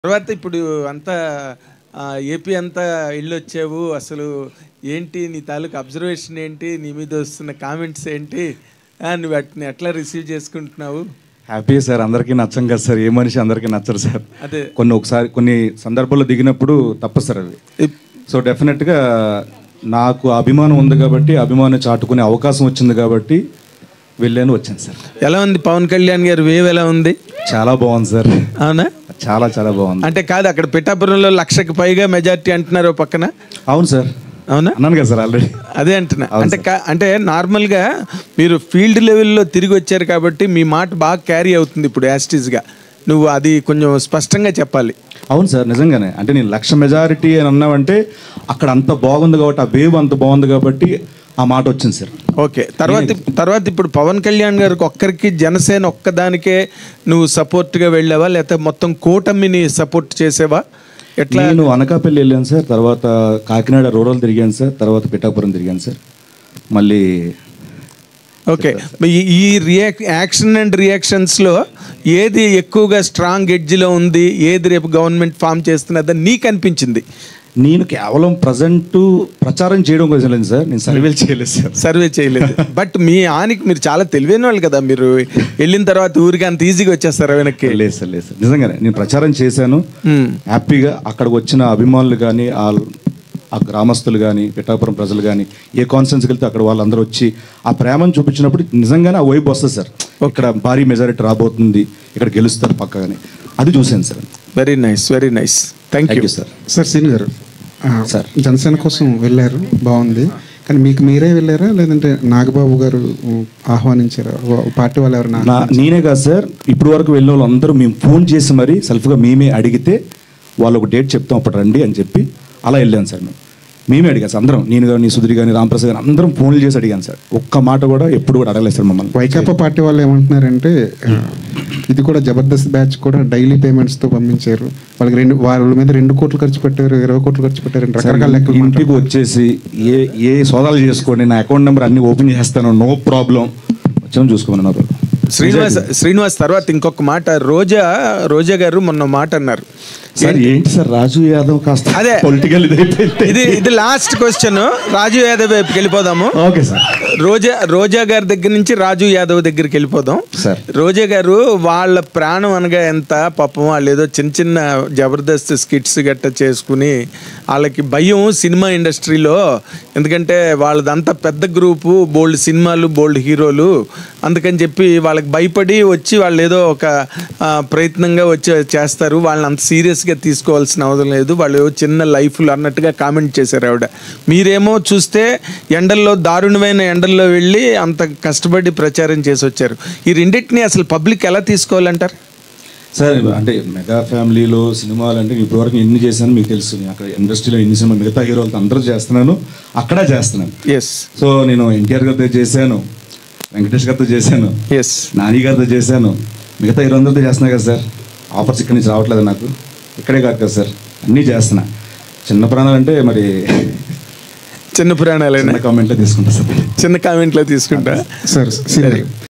తర్వాత ఇప్పుడు అంతా ఏపీ అంతా వెళ్ళొచ్చావు. అసలు ఏంటి నీ తాలూకు అబ్జర్వేషన్ ఏంటి? నీ మీద వస్తున్న కామెంట్స్ ఏంటి? నువ్వు వాటిని ఎట్లా రిసీవ్ చేసుకుంటున్నావు? Happy sir. అందరికీ నచ్చం కదా సార్. ఏ మనిషి అందరికీ నచ్చరు సార్. అదే కొన్ని సందర్భాల్లో దిగినప్పుడు తప్పదు సార్ అవి. సో డెఫినెట్గా నాకు అభిమానం ఉంది కాబట్టి, అభిమానం చాటుకునే అవకాశం వచ్చింది కాబట్టి వెళ్ళాను, వచ్చాను సార్. ఎలా ఉంది పవన్ కళ్యాణ్ గారు వేవ్? ఎలా ఉంది? చాలా బాగుంది సార్. అవునా? చాలా చాలా బాగుంది. అంటే కాదు, అక్కడ పిఠాపురంలో 1,00,000కి పైగా మెజారిటీ అంటున్నారు పక్కన. అవును సార్. అవునా? అన్నాను కదా సార్ ఆల్రెడీ. అదే అంటున్నా. అంటే నార్మల్గా మీరు ఫీల్డ్ లెవెల్లో తిరిగి వచ్చారు కాబట్టి మీ మాట బాగా క్యారీ అవుతుంది ఇప్పుడు యాస్టీస్గా. నువ్వు అది కొంచెం స్పష్టంగా చెప్పాలి. అవును సార్, నిజంగానే. అంటే నేను 1,00,000 మెజారిటీ అని అన్నామంటే అక్కడ అంత బాగుంది కాబట్టి, ఆ వేవ్ అంత బాగుంది కాబట్టి ఆ మాట వచ్చింది సార్. ఓకే. తర్వాత ఇప్పుడు పవన్ కళ్యాణ్ గారికి ఒక్కరికి, జనసేన ఒక్కదానికే నువ్వు సపోర్ట్గా వెళ్ళావా, లేకపోతే మొత్తం కూటమిని సపోర్ట్ చేసేవా? ఎట్లా? నేను అనకాపల్లి వెళ్ళాను సార్, తర్వాత కాకినాడ రూరల్ తిరిగాను సార్, తర్వాత పిఠాపురం తిరిగాను సార్. మళ్ళీ ఓకే. ఈ యాక్షన్ అండ్ రియాక్షన్స్లో ఏది ఎక్కువగా స్ట్రాంగ్ ఎడ్జ్లో ఉంది, ఏది రేపు గవర్నమెంట్ ఫామ్ చేస్తున్నదని నీకు అనిపించింది? నేను కేవలం ప్రజెంట్ ప్రచారం చేయడం కోసం లేదు సార్, నేను సర్వేలు చేయలేదు సార్. సర్వే చేయలేదు. బట్ మీ ఆనికి మీరు చాలా తెలివైన వాళ్ళు కదా. మీరు వెళ్ళిన తర్వాత ఊరికి అంత ఈజీగా వచ్చేస్తారు వెనక్కి? లేదు సార్, లేదు సార్. నిజంగానే నేను ప్రచారం చేశాను హ్యాపీగా. అక్కడికి వచ్చిన అభిమానులు కానీ, ఆ గ్రామస్తులు కానీ, పిఠాపురం ప్రజలు కానీ, ఏ కాన్ఫరెన్స్కి వెళ్తే అక్కడ వాళ్ళందరూ వచ్చి ఆ ప్రేమను చూపించినప్పుడు నిజంగానే ఆ వైపు వస్తుంది సార్. ఇక్కడ భారీ మెజారిటీ రాబోతుంది, ఇక్కడ గెలుస్తారు పక్కగానే, అది చూశాను sir. Very nice, very nice. Thank you sir. Sir Seeni గారు, సార్ జనసేన కోసం వెళ్ళారు, బాగుంది. కానీ మీకు మీరే వెళ్ళారా, లేదంటే నాగబాబు గారు ఆహ్వానించారా? పార్టీ వాళ్ళు ఎవరు? నేనే కాదు సార్, ఇప్పుడు వరకు వెళ్ళిన వాళ్ళు అందరూ మేము ఫోన్ చేసి మరీ సెల్ఫ్గా మేమే అడిగితే వాళ్ళు ఒక డేట్ చెప్తాం అప్పుడు రండి అని చెప్పి అలా వెళ్ళాను సార్. మేమే అడిగాను సార్ అందరం, నేను కానీ, సుధీర్ కానీ, రామప్రసాద్ కానీ అందరం ఫోన్లు చేసి అడిగాను సార్. ఒక్క మాట కూడా ఎప్పుడు కూడా అడగలేదు సార్ మమ్మల్ని. వైకాపా పార్టీ వాళ్ళు ఏమంటున్నారంటే ఇది కూడా జబర్దస్త్ బ్యాచ్ కూడా డైలీ పేమెంట్స్తో పంపించారు. వాళ్ళకి వాళ్ళ మీద 2 కోట్లు ఖర్చు పెట్టారు, 20 కోట్లు ఖర్చు పెట్టారు, రకరకాల లెక్కలు. ఇంటికి వచ్చేసి ఏ సోదాలు చేసుకోండి, నా అకౌంట్ నెంబర్ అన్ని ఓపెన్ చేస్తాను, నో ప్రాబ్లం, వచ్చాము చూసుకోమన్నారు. శ్రీనివాస్ తర్వాత ఇంకొక మాట, రోజా గారు మొన్న మాట అన్నారు సార్. ఏంటి సార్, రాజు యాదవ్ కాస్త అదే పొలిటికల్ ఇది లాస్ట్ క్వశ్చన్. రాజు యాదవ్ వైపుకి వెళ్ళిపోదాము. Okay sir. రోజా గారి దగ్గర నుంచి రాజు యాదవ్ దగ్గరికి వెళ్ళిపోదాం సార్. రోజా గారు వాళ్ళ ప్రాణం అనగా ఎంత పాపం, వాళ్ళు ఏదో చిన్న చిన్న జబర్దస్త్ స్కిట్స్ గట్ట చేసుకుని వాళ్ళకి భయం సినిమా ఇండస్ట్రీలో. ఎందుకంటే వాళ్ళదంతా పెద్ద గ్రూపు, బోల్డ్ సినిమాలు, బోల్డ్ హీరోలు. అందుకని చెప్పి వాళ్ళకి భయపడి వచ్చి వాళ్ళు ఏదో ఒక ప్రయత్నంగా వచ్చి చేస్తారు. వాళ్ళని అంత సీరియస్గా తీసుకోవాల్సిన అవసరం లేదు, వాళ్ళు చిన్న లైఫ్లు అన్నట్టుగా కామెంట్ చేశారు ఆవిడ. మీరేమో చూస్తే ఎండల్లో, దారుణమైన ఎండల్లో వెళ్ళి అంత కష్టపడి ప్రచారం చేసి వచ్చారు. ఈ రెండింటిని అసలు పబ్లిక్ ఎలా తీసుకోవాలంటారు సార్? అంటే మెగా ఫ్యామిలీలో సినిమాలు అంటే ఇప్పటివరకు ఎన్ని చేశాను మీకు తెలుసు. అక్కడ ఇండస్ట్రీలో ఎన్ని సినిమా మిగతా హీరోలతో అందరూ చేస్తున్నాను, అక్కడ చేస్తున్నాను. ఎస్. సో నేను ఎన్టీఆర్ గారితో చేశాను, వెంకటేష్ గారితో చేశాను, ఎస్, నాని గారితో చేశాను, మిగతా హీరో అందరితో చేస్తున్నా కదా సార్. ఆఫర్స్ ఇక్కడి నుంచి రావట్లేదు నాకు, ఇక్కడే కాదు కదా సార్, అన్నీ చేస్తున్నా. చిన్న ప్రాణాలు అంటే మరి చిన్న ప్రాణాలైనా కామెంట్లో తీసుకుంటా సార్, చిన్న కామెంట్లో తీసుకుంటా సార్.